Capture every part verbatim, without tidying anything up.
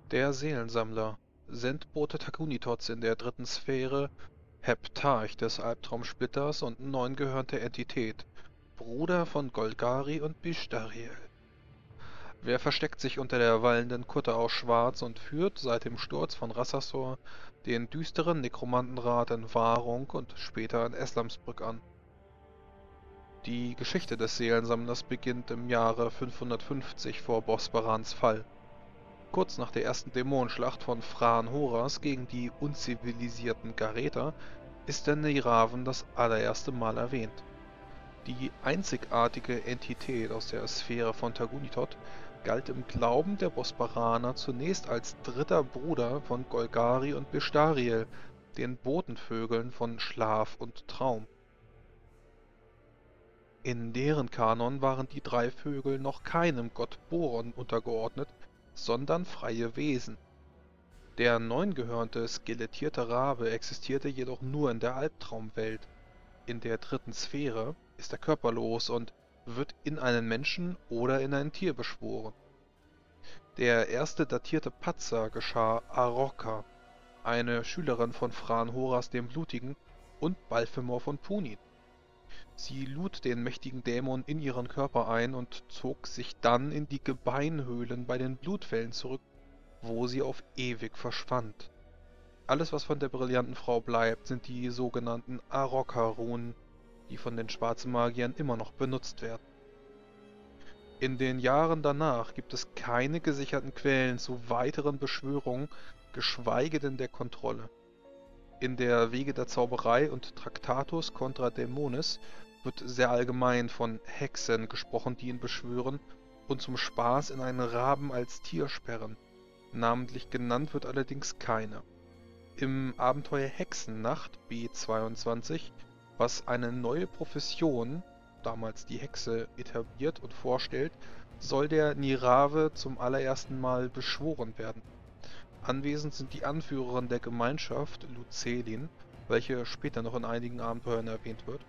Der Seelensammler, Sendbote Takunitots in der dritten Sphäre, Heptarch des Albtraumsplitters und neungehörnte Entität, Bruder von Golgari und Bishtariel. Wer versteckt sich unter der wallenden Kutte aus Schwarz und führt seit dem Sturz von Rassasor den düsteren Nekromantenrat in Wahrung und später in Eslamsbrück an? Die Geschichte des Seelensammlers beginnt im Jahre fünfhundertfünfzig vor Bosbarans Fall. Kurz nach der ersten Dämonenschlacht von Fran Horas gegen die unzivilisierten Gareter ist der Neiraven das allererste Mal erwähnt. Die einzigartige Entität aus der Sphäre von Tagunitot galt im Glauben der Bosparaner zunächst als dritter Bruder von Golgari und Bishtariel, den Botenvögeln von Schlaf und Traum. In deren Kanon waren die drei Vögel noch keinem Gott Boron untergeordnet, sondern freie Wesen. Der neungehörnte skelettierte Rabe existierte jedoch nur in der Albtraumwelt. In der dritten Sphäre ist er körperlos und wird in einen Menschen oder in ein Tier beschworen. Der erste datierte Patzer geschah Arokka, eine Schülerin von Fran Horas dem Blutigen und Balfemor von Punin. Sie lud den mächtigen Dämon in ihren Körper ein und zog sich dann in die Gebeinhöhlen bei den Blutwellen zurück, wo sie auf ewig verschwand. Alles, was von der brillanten Frau bleibt, sind die sogenannten Arokka-Runen, die von den schwarzen Magiern immer noch benutzt werden. In den Jahren danach gibt es keine gesicherten Quellen zu weiteren Beschwörungen, geschweige denn der Kontrolle. In der Wege der Zauberei und Tractatus contra Daemonis wird sehr allgemein von Hexen gesprochen, die ihn beschwören und zum Spaß in einen Raben als Tier sperren. Namentlich genannt wird allerdings keine. Im Abenteuer Hexennacht B zweiundzwanzig, was eine neue Profession, damals die Hexe, etabliert und vorstellt, soll der Nirave zum allerersten Mal beschworen werden. Anwesend sind die Anführerin der Gemeinschaft, Lucelin, welche später noch in einigen Abenteuern erwähnt wird.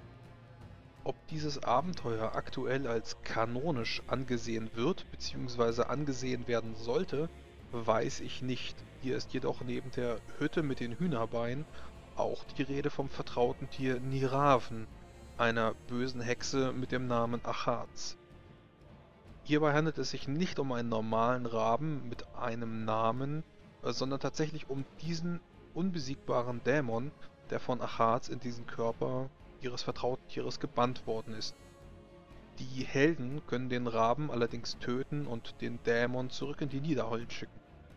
Ob dieses Abenteuer aktuell als kanonisch angesehen wird bzw. angesehen werden sollte, weiß ich nicht. Hier ist jedoch neben der Hütte mit den Hühnerbeinen auch die Rede vom vertrauten Tier Niraven, einer bösen Hexe mit dem Namen Achaz. Hierbei handelt es sich nicht um einen normalen Raben mit einem Namen, sondern tatsächlich um diesen unbesiegbaren Dämon, der von Achaz in diesen Körper ihres vertrauten Tieres gebannt worden ist. Die Helden können den Raben allerdings töten und den Dämon zurück in die Niederhöllen schicken.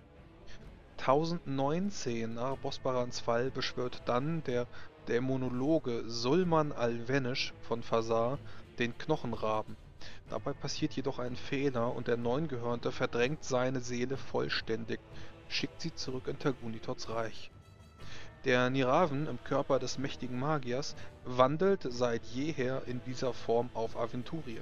tausendneunzehn nach Bosbarans Fall beschwört dann der Dämonologe Sulman Alvenisch von Fasar den Knochenraben. Dabei passiert jedoch ein Fehler und der Neungehörnte verdrängt seine Seele vollständig, schickt sie zurück in Tagunitots Reich. Der Niraven im Körper des mächtigen Magiers wandelt seit jeher in dieser Form auf Aventurien.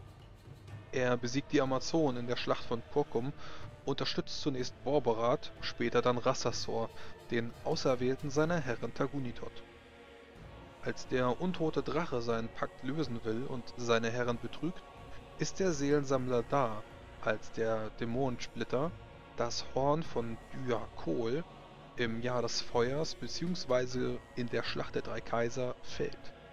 Er besiegt die Amazonen in der Schlacht von Purkum, unterstützt zunächst Borberat, später dann Rassasor, den Auserwählten seiner Herrin Tagunitot. Als der untote Drache seinen Pakt lösen will und seine Herren betrügt, ist der Seelensammler da, als der Dämonensplitter das Horn von Dyakol im Jahr des Feuers bzw. in der Schlacht der drei Kaiser fällt.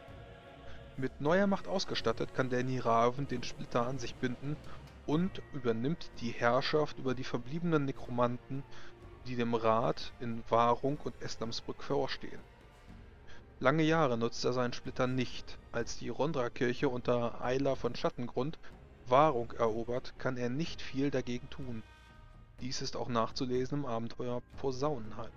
Mit neuer Macht ausgestattet kann der Niraven den Splitter an sich binden und übernimmt die Herrschaft über die verbliebenen Nekromanten, die dem Rat in Wahrung und Eslamsbrück vorstehen. Lange Jahre nutzt er seinen Splitter nicht. Als die Rondra-Kirche unter Ayla von Schattengrund Wahrung erobert, kann er nicht viel dagegen tun. Dies ist auch nachzulesen im Abenteuer Posaunenheim.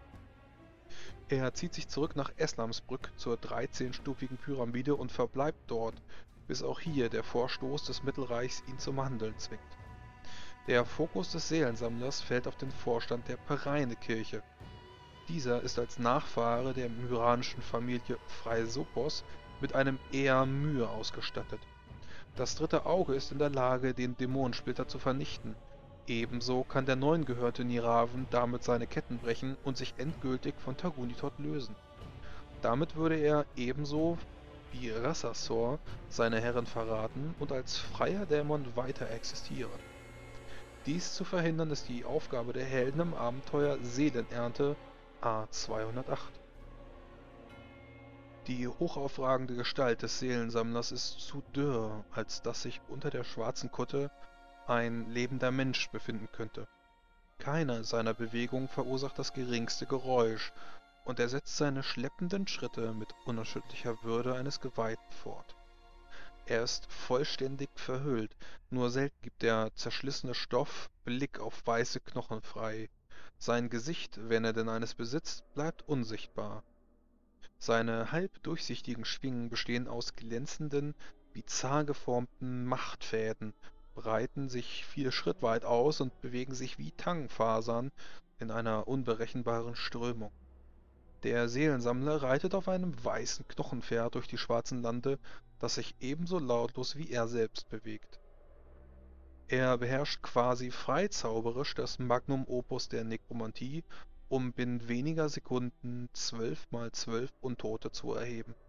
Er zieht sich zurück nach Eslamsbrück zur dreizehnstufigen Pyramide und verbleibt dort, bis auch hier der Vorstoß des Mittelreichs ihn zum Handeln zwingt. Der Fokus des Seelensammlers fällt auf den Vorstand der Pereine-Kirche. Dieser ist als Nachfahre der myranischen Familie Phraisopos mit einem Ea Myr ausgestattet. Das dritte Auge ist in der Lage, den Dämonensplitter zu vernichten. Ebenso kann der neungehörte Niraven damit seine Ketten brechen und sich endgültig von Tagunitot lösen. Damit würde er ebenso wie Rassasor seine Herren verraten und als freier Dämon weiter existieren. Dies zu verhindern ist die Aufgabe der Helden im Abenteuer Seelenernte A zweihundertacht. Die hochaufragende Gestalt des Seelensammlers ist zu dürr, als dass sich unter der schwarzen Kutte ein lebender Mensch befinden könnte. Keine seiner Bewegungen verursacht das geringste Geräusch, und er setzt seine schleppenden Schritte mit unerschütterlicher Würde eines Geweihten fort. Er ist vollständig verhüllt, nur selten gibt der zerschlissene Stoff Blick auf weiße Knochen frei. Sein Gesicht, wenn er denn eines besitzt, bleibt unsichtbar. Seine halb durchsichtigen Schwingen bestehen aus glänzenden, bizarr geformten Machtfäden, breiten sich viele Schritt weit aus und bewegen sich wie Tangfasern in einer unberechenbaren Strömung. Der Seelensammler reitet auf einem weißen Knochenpferd durch die schwarzen Lande, das sich ebenso lautlos wie er selbst bewegt. Er beherrscht quasi freizauberisch das Magnum Opus der Nekromantie, um binnen weniger Sekunden zwölf mal zwölf Untote zu erheben.